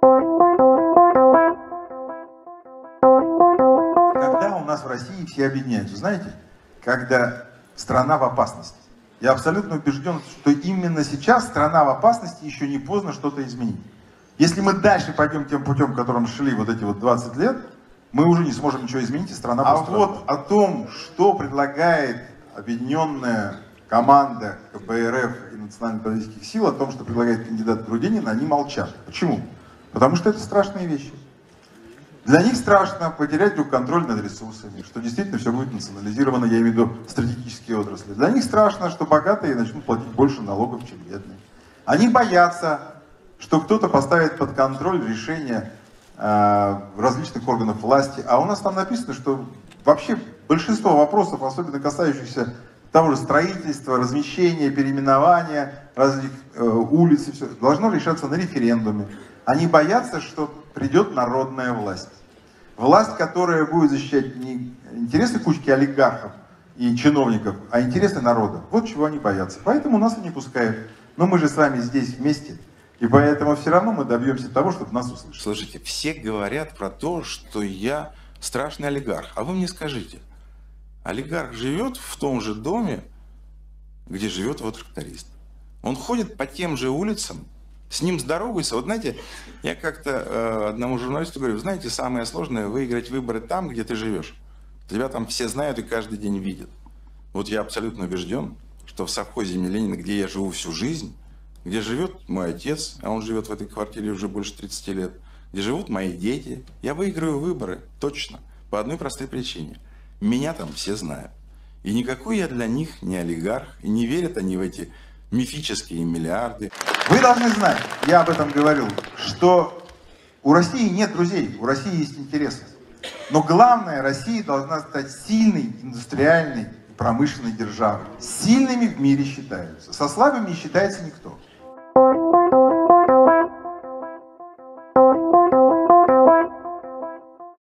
Когда у нас в России все объединяются, знаете, когда страна в опасности. Я абсолютно убежден, что именно сейчас страна в опасности, еще не поздно что-то изменить. Если мы дальше пойдем тем путем, которым шли вот эти вот 20 лет, мы уже не сможем ничего изменить, и страна будет страдать. Вот о том, что предлагает объединенная команда КПРФ и национально-политических сил, о том, что предлагает кандидат Грудинин, они молчат. Почему? Потому что это страшные вещи. Для них страшно потерять вдруг контроль над ресурсами, что действительно все будет национализировано, я имею в виду стратегические отрасли. Для них страшно, что богатые начнут платить больше налогов, чем бедные. Они боятся, что кто-то поставит под контроль решения различных органов власти. А у нас там написано, что вообще большинство вопросов, особенно касающихся того же строительства, размещения, переименования разных улиц, и все, должно решаться на референдуме. Они боятся, что придет народная власть. Власть, которая будет защищать не интересы кучки олигархов и чиновников, а интересы народа. Вот чего они боятся. Поэтому нас и не пускают. Но мы же с вами здесь вместе. И поэтому все равно мы добьемся того, чтобы нас услышали. Слушайте, все говорят про то, что я страшный олигарх. А вы мне скажите, олигарх живет в том же доме, где живет его тракторист. Он ходит по тем же улицам, с ним здороваются. Вот знаете, я как-то одному журналисту говорю, знаете, самое сложное выиграть выборы там, где ты живешь. Тебя там все знают и каждый день видят. Вот я абсолютно убежден, что в совхозе имени Ленина, где я живу всю жизнь, где живет мой отец, а он живет в этой квартире уже больше 30 лет, где живут мои дети, я выиграю выборы, точно, по одной простой причине. Меня там все знают. И никакой я для них не олигарх, и не верят они в эти мифические миллиарды. Вы должны знать, я об этом говорил, что у России нет друзей, у России есть интересы. Но главное, Россия должна стать сильной индустриальной и промышленной державой. Сильными в мире считаются, со слабыми не считается никто.